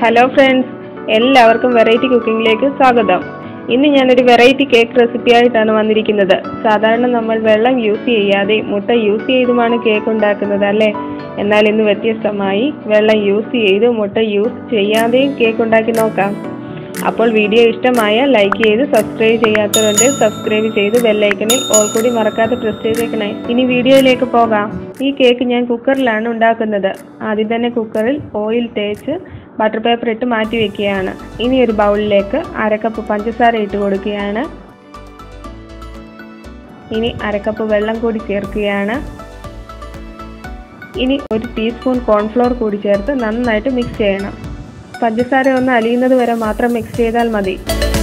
Hello friends, എല്ലാവർക്കും variety കുക്കിങ്ങിലേക്ക് സ്വാഗതം. ഇന്ന് ഞാനൊരു വെറൈറ്റി കേക്ക് റെസിപ്പി ആയിട്ടാണ് വന്നിരിക്കുന്നത്. സാധാരണ നമ്മൾ വെള്ളം യൂസ് ചെയ്യാതെ മുട്ട യൂസ് ചെയ്തുമാണ് കേക്ക് ഉണ്ടാക്കുന്നത് അല്ലേ? എന്നാൽ ഇന്ന് വ്യത്യസ്തമായി വെള്ളം യൂസ് ചെയ്ത് മുട്ട യൂസ് ചെയ്യാതെയും കേക്ക് ഉണ്ടാക്കി നോക്കാം. അപ്പോൾ വീഡിയോ ഇഷ്ടമായ ലൈക്ക് ചെയ്ത് സബ്സ്ക്രൈബ് ചെയ്യാത്തവരുണ്ട് സബ്സ്ക്രൈബ് ചെയ്ത് ബെല്ലൈക്കണിൽ ഓൾ കൂടി മറക്കാതെ പ്രസ് ചെയ്തേക്കണേ. ഇനി വീഡിയോയിലേക്ക് പോകാം. ഈ കേക്ക് ഞാൻ കുക്കറിലാണ് ഉണ്ടാക്കുന്നത്. ആദ്യം തന്നെ കുക്കറിൽ ഓയിൽ തേച്ച് ബട്ടർ പേപ്പർ ഇട്ട് മാറ്റി വെക്കുകയാണ്. ഇനി ഒരു ബൗളിലേക്ക് അരക്കപ്പ് പഞ്ചസാര ഇട്ട് കൊടുക്കുകയാണ്. ഇനി അരക്കപ്പ് വെള്ളം കൂടി ചേർക്കുകയാണ്. ഇനി ഒരു ടീസ്പൂൺ കോൺഫ്ലോർ കൂടി ചേർത്ത് നന്നായിട്ട് മിക്സ് ചെയ്യണം. പഞ്ചസാര ഒന്ന് അലിയുന്നത് വരെ മാത്രം മിക്സ് ചെയ്താൽ മതി.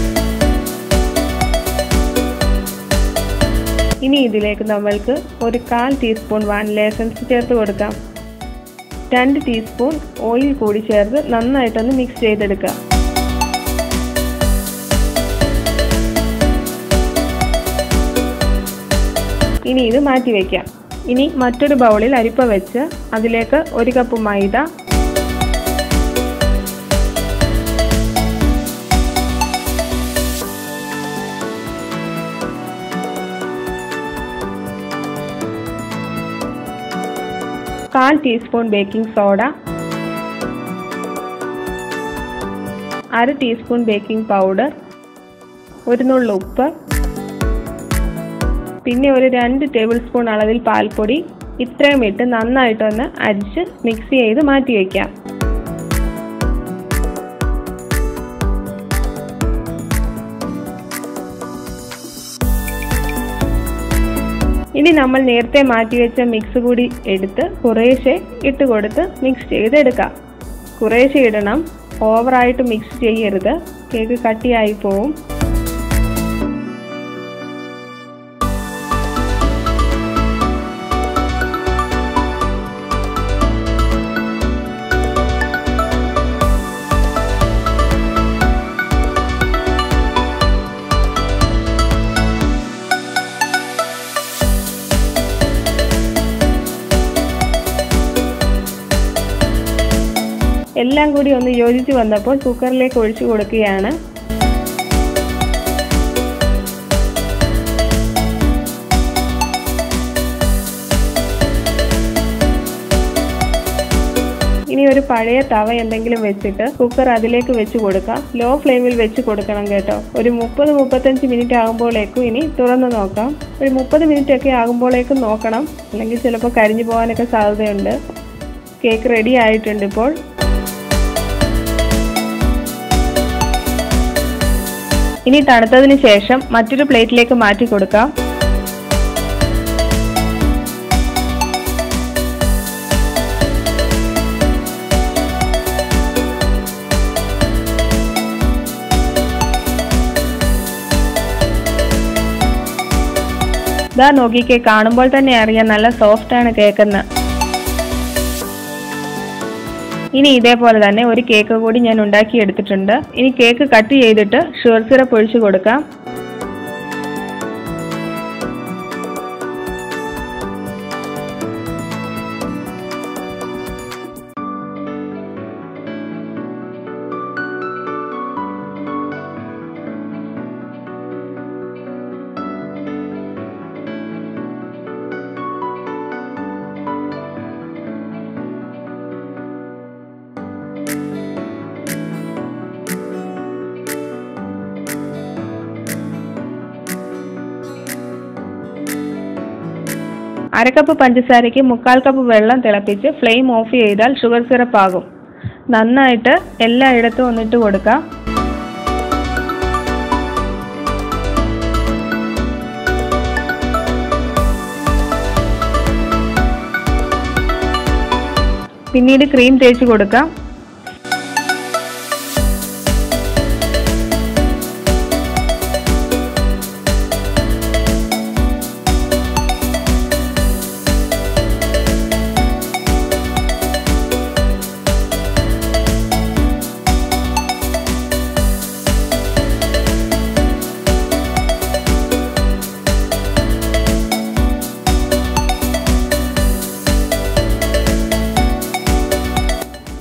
ഇനി ഇതിലേക്ക് നമ്മൾക്ക് ഒരു 1/4 ടീസ്പൂൺ വാനില എസൻസ് ചേർത്ത് കൊടുക്കാം. 2 ടീസ്പൂൺ ഓയിൽ കൂടി ചേർത്ത് നന്നായിട്ടൊന്ന് മിക്സ് ചെയ്തെടുക്കാം. ഇനി ഇത് മാറ്റി വയ്ക്കാം. ഇനി മറ്റൊരു ബൗളിൽ അരിപ്പ വെച്ച് അതിലേക്ക് 1 കപ്പ് മൈദ, 1/4 teaspoon baking soda, 1/2 teaspoon baking powder, 1 നുള്ള് ഉപ്പ്, പിന്നെ ഒരു 2 ടേബിൾ സ്പൂൺ അളവിൽ പാൽപ്പൊടി. ഇത്രയും ഇട്ട് നന്നായിട്ടൊന്ന് അരിച്ച് മിക്സ് ചെയ്ത് മാറ്റി വയ്ക്കാം. ഇനി നമ്മൾ നേരത്തെ മാറ്റിവെച്ച മിക്സ് കൂടി എടുത്ത് കുറേശ്ശെ ഇട്ട് കൊടുത്ത് മിക്സ് ചെയ്തെടുക്കാം. കുറേശ്ശെ ഇടണം, ഓവറായിട്ട് മിക്സ് ചെയ്യരുത്, കേക്ക് കട്ടിയായി പോവും. എല്ലാം കൂടി ഒന്ന് യോജിച്ച് വന്നപ്പോൾ കുക്കറിലേക്ക് ഒഴിച്ചു കൊടുക്കുകയാണ്. ഇനി ഒരു പഴയ തവ എന്തെങ്കിലും വെച്ചിട്ട് കുക്കർ അതിലേക്ക് വെച്ച് കൊടുക്കാം. ലോ ഫ്ലെയിമിൽ വെച്ച് കൊടുക്കണം കേട്ടോ. ഒരു 30-35 മിനിറ്റ് ആകുമ്പോഴേക്കും ഇനി തുറന്ന് നോക്കാം. ഒരു 30 മിനിറ്റ് ഒക്കെ ആകുമ്പോഴേക്കും നോക്കണം, അല്ലെങ്കിൽ ചിലപ്പോൾ കരിഞ്ഞു പോകാനൊക്കെ സാധ്യതയുണ്ട്. കേക്ക് റെഡി ആയിട്ടുണ്ട്. ഇപ്പോൾ ഇനി തണുത്തതിന് ശേഷം മറ്റൊരു പ്ലേറ്റിലേക്ക് മാറ്റി കൊടുക്കാം. ദാ നോക്കിക്കേ, കാണുമ്പോൾ തന്നെ അറിയാം നല്ല സോഫ്റ്റ് ആണ് കേക്കെന്ന്. ഇനി ഇതേപോലെ തന്നെ ഒരു കേക്ക് കൂടി ഞാൻ ഉണ്ടാക്കി എടുത്തിട്ടുണ്ട്. ഇനി കേക്ക് കട്ട് ചെയ്തിട്ട് ഷുഗർ സിറപ്പ് ഒഴിച്ചു കൊടുക്കാം. അരക്കപ്പ് പഞ്ചസാരയ്ക്ക് 1/4 കപ്പ് വെള്ളം തിളപ്പിച്ച് ഫ്ലെയിം ഓഫ് ചെയ്താൽ ഷുഗർ സിറപ്പ് ആകും. നന്നായിട്ട് എല്ലായിടത്തും ഒന്നിട്ട് കൊടുക്കാം. പിന്നീട് ക്രീം തേച്ച് കൊടുക്കാം.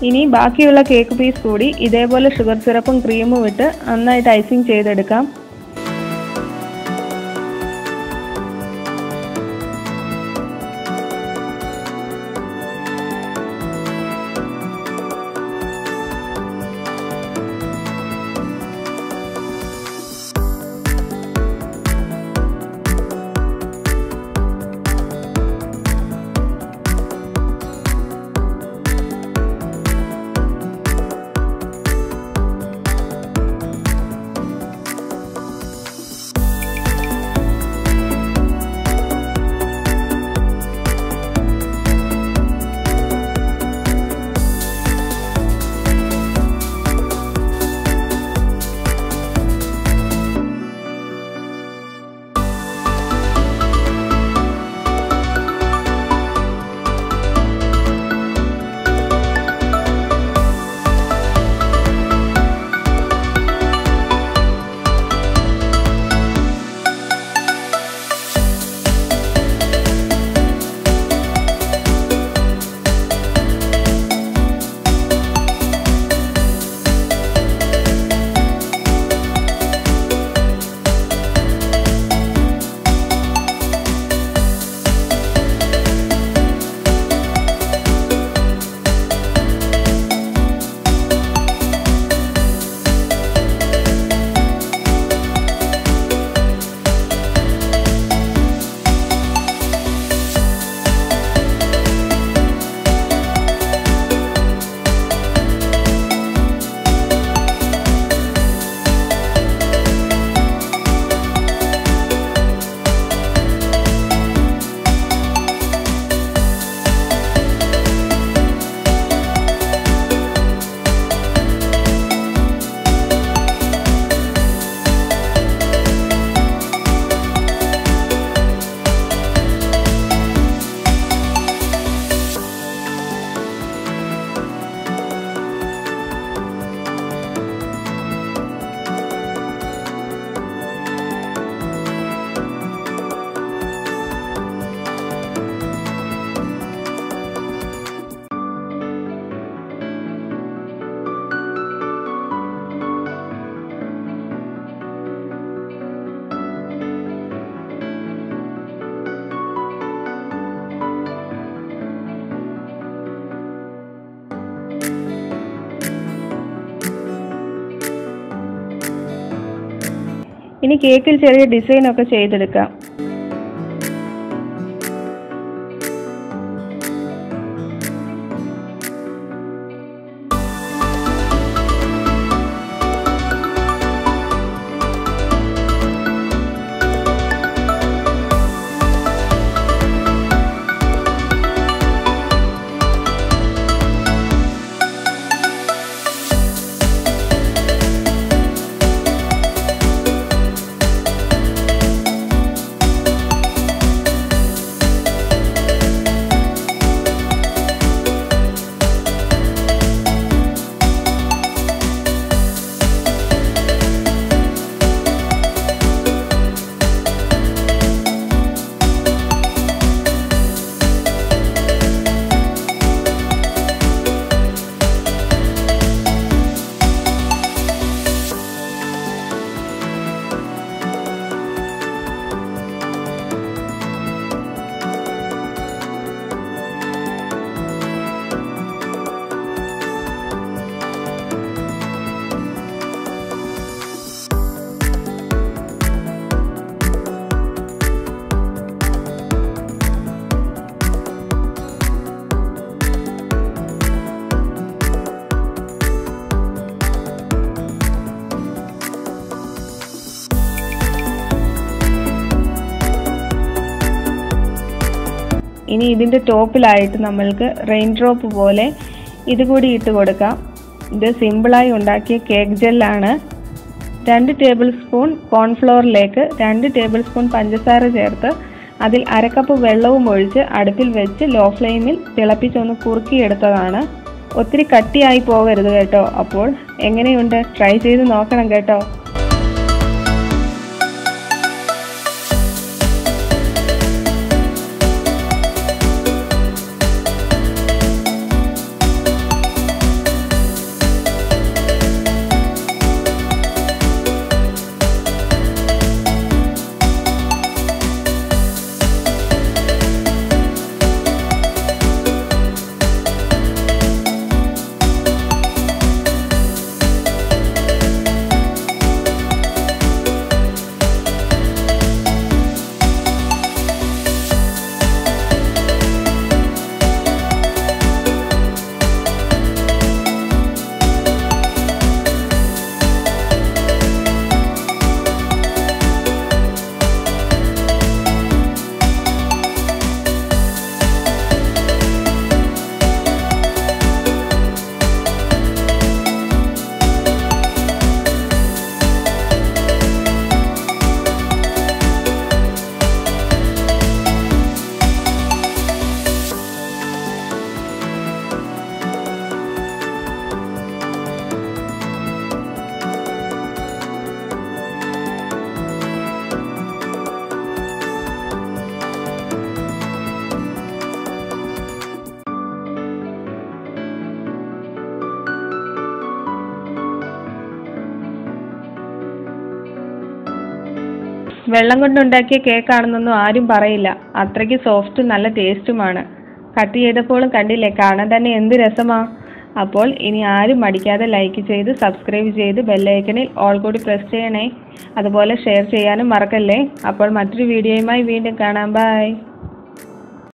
ഇനി ബാക്കിയുള്ള കേക്ക് പീസ് കൂടി ഇതേപോലെ ഷുഗർ സിറപ്പും ക്രീമും ഇട്ട് നന്നായിട്ട് ഐസിങ് ചെയ്തെടുക്കാം. ഇനി കേക്കിൽ ചെറിയ ഡിസൈൻ ഒക്കെ ചെയ്തെടുക്കാം. ഇനി ഇതിൻ്റെ ടോപ്പിലായിട്ട് നമ്മൾക്ക് റെയിൻ ഡ്രോപ്പ് പോലെ ഇതുകൂടി ഇട്ട് കൊടുക്കാം. ഇത് സിമ്പിളായി ഉണ്ടാക്കിയ കേക്ക് ജെല്ലാണ്. 2 ടേബിൾ സ്പൂൺ കോൺഫ്ലോറിലേക്ക് 2 ടേബിൾ സ്പൂൺ പഞ്ചസാര ചേർത്ത് അതിൽ 1/2 കപ്പ് വെള്ളവും ഒഴിച്ച് അടുപ്പിൽ വെച്ച് ലോ ഫ്ലെയിമിൽ തിളപ്പിച്ചൊന്ന് കുറുക്കിയെടുത്തതാണ്. ഒത്തിരി കട്ടിയായി പോകരുത് കേട്ടോ. അപ്പോൾ എങ്ങനെയുണ്ട്? ട്രൈ ചെയ്ത് നോക്കണം കേട്ടോ. വെള്ളം കൊണ്ടുണ്ടാക്കിയ കേക്കാണെന്നൊന്നും ആരും പറയില്ല. അത്രയ്ക്ക് സോഫ്റ്റും നല്ല ടേസ്റ്റുമാണ്. കട്ട് ചെയ്തപ്പോഴും കണ്ടില്ലേ, കാണാൻ തന്നെ എന്ത് രസമാ. അപ്പോൾ ഇനി ആരും മടിക്കാതെ ലൈക്ക് ചെയ്ത് സബ്സ്ക്രൈബ് ചെയ്ത് ബെല്ലൈക്കണിൽ ഓൾ കൂടി പ്രസ് ചെയ്യണേ. അതുപോലെ ഷെയർ ചെയ്യാനും മറക്കല്ലേ. അപ്പോൾ മറ്റൊരു വീഡിയോയുമായി വീണ്ടും കാണാം. ബൈ.